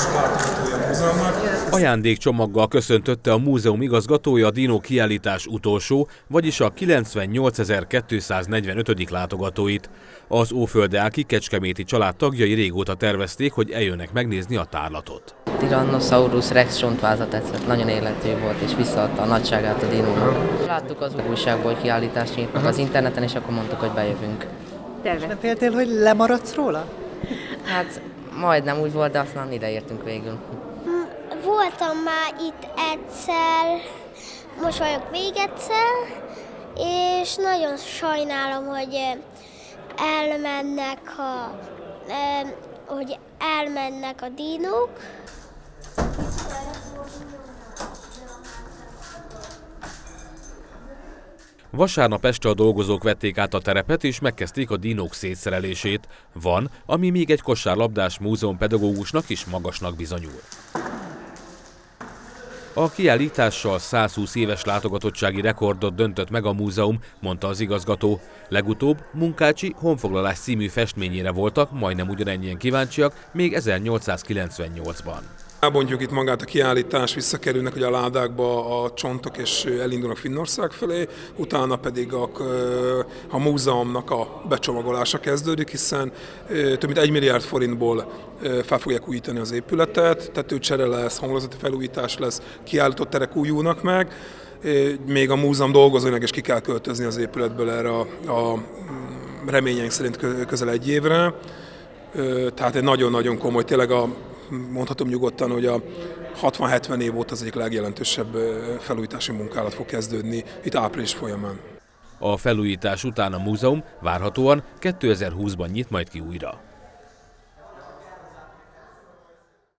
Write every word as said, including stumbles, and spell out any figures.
utolsó látogatója a múzeumnak. Ajándékcsomaggal köszöntötte a múzeum igazgatója a Dino kiállítás utolsó, vagyis a kilencvennyolcezer-kétszáznegyvenötödik látogatóit. Az óföldeáki kecskeméti család tagjai régóta tervezték, hogy eljönnek megnézni a tárlatot. Tyrannosaurus Rex csontvázat tetszett, nagyon életű volt, és visszaadta a nagyságát a dinónak. Láttuk az újságból, hogy kiállítást nyitnak az interneten, és akkor mondtuk, hogy bejövünk. Nem féltél, hogy lemaradsz róla? Hát majdnem úgy volt, de aztán ideértünk végül. Voltam már itt egyszer, most vagyok még egyszer, és nagyon sajnálom, hogy elmennek a, hogy elmennek a dinók. Vasárnap este a dolgozók vették át a terepet és megkezdték a dinók szétszerelését. Van, ami még egy kosárlabdás múzeumpedagógusnak is magasnak bizonyul. A kiállítással százhúsz éves látogatottsági rekordot döntött meg a múzeum, mondta az igazgató. Legutóbb Munkácsi Honfoglalás című festményére voltak majdnem ugyanennyien kíváncsiak még ezernyolcszázkilencvennyolcban. Elbontjuk itt magát a kiállítást, visszakerülnek ugye a ládákba a csontok és elindulnak Finnország felé, utána pedig a, a múzeumnak a becsomagolása kezdődik, hiszen több mint egy milliárd forintból fel fogják újítani az épületet, tetőcsere lesz, homlokzati felújítás lesz, kiállított terek újulnak meg, még a múzeum dolgozóinak is ki kell költözni az épületből erre a, a reményeink szerint közel egy évre. Tehát egy nagyon-nagyon komoly, tényleg a, mondhatom nyugodtan, hogy a hatvan-hetven év óta az egyik legjelentősebb felújítási munkálat fog kezdődni itt április folyamán. A felújítás után a múzeum várhatóan kétezer-húszban nyit majd ki újra.